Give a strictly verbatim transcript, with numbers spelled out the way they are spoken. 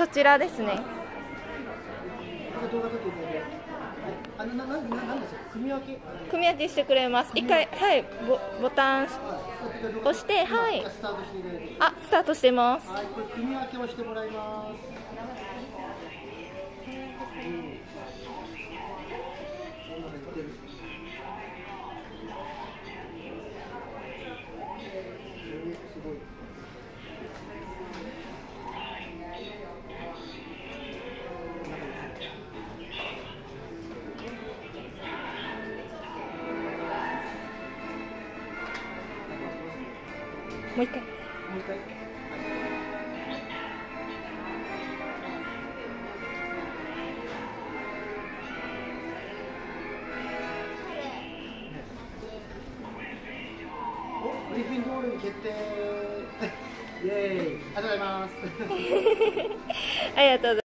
ちらですね。 動画撮っていただいて、あのなななんですか、組み分け組み分けしてくれます。一回、はい、ボボタン押して、はい。 スタートしていただいて、 あ、スタートしてます。 はい、これ組み分けをしてもらいます。すごい。 もう一回。 もう一回。お、グリフィンドールに決定。イエーイ。ありがとうございます。 ありがとうございます。